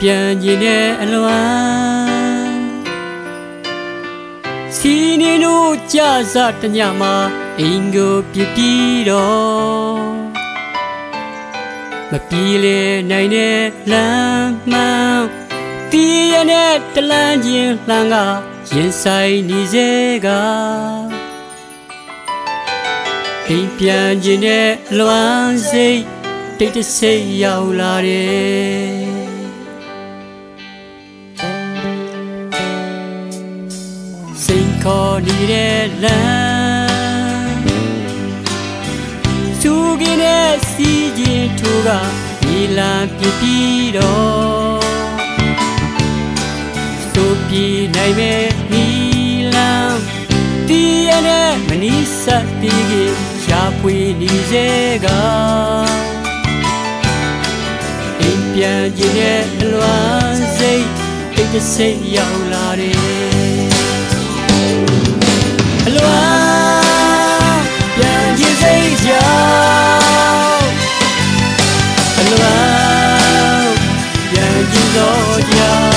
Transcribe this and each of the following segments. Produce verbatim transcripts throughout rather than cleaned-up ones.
ပြန်ခြင်းနဲ့အလွမ်းစီနေတို့ကြစားတညမှာအင်ကိုပြပြီးတော့မပြေလေနိုင်တဲ့လမ်းမှန်တီးရတဲ့တလန်းချင်းလှမ်းကရင်ဆိုင်နေစေကအိမ်ပြန်ခြင်းနဲ့လွမ်းစိတ်တိတ်တဆိတ်ရောက်လာတယ်စိတ်ခေါ်နေတဲ့လမ်းသူကင်းတဲ့စီးခြင်းထူကဒီလမ်းပြပြီးတော့သို့ပြေးနိုင်မဲ့ဒီလမ်းတီးရတဲ့မနီးစပ်တီးကြီးရှားဖွေနေစေကအိမ်ပြန်ခြင်းနဲ့အလွမ်းစိတ်တိတ်တဆိတ်ရောက်လာတယ်အလွမ်းပြန်ခြင်းစိတ်ကြောင့်အလွမ်းပြန်ခြင်းတော့ကြောင့်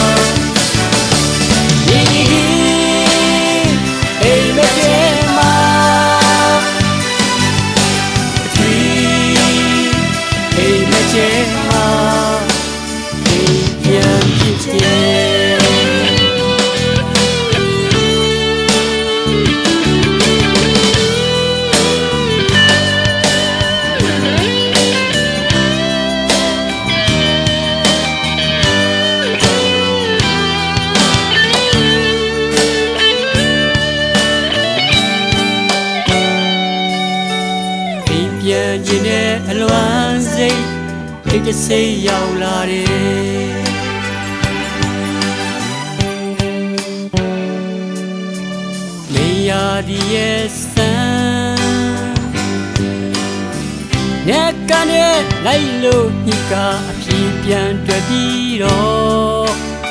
ပြန်ခြင်းနဲ့အလွမ်းစိတ်တိတ်တဆိတ်ရောက်လာတယ်နေရာဒီရဲ့ဆန်းနဲ့ကနေလိုက်လို့ညကအပြေပြန်တွေ့ပြီးတော့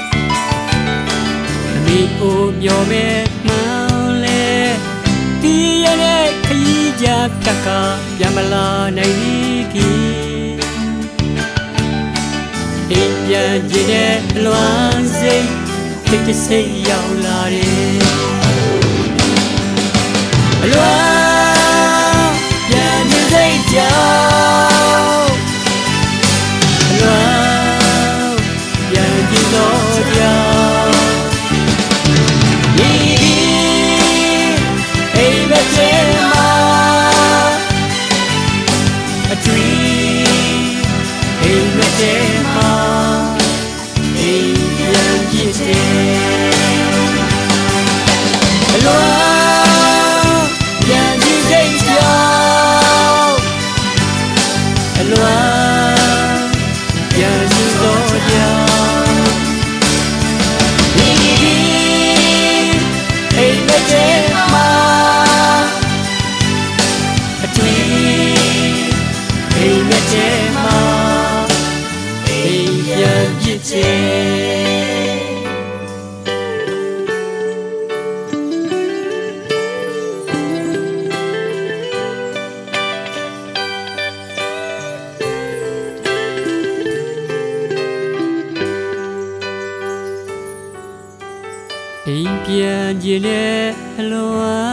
အမေအိုမျောမဲ့မှန်းလဲတီးရတဲ့ခရီးကြဖြတ်ကပြန်မလာနိုင်သေးခင်အိမ်ပြန်ခြင်းနဲ့လွမ်းစိတ်တိတ်တဆိတ်ရောက်လာတယ်အလွမ်းပြန်ခြင်းစိတ်ကြောင့်အလွမ်းပြန်ခြင်းတော့ကြောင့်ဒီအိမ်မကျဲA dream, a medema, a young Hello, young Hello, young a medema, a dream.အိမ်မကျဲမှာအိမ်ပြန်ပြစ်ချေအိမ်ပြန်ခြင်းနဲ့အလွန်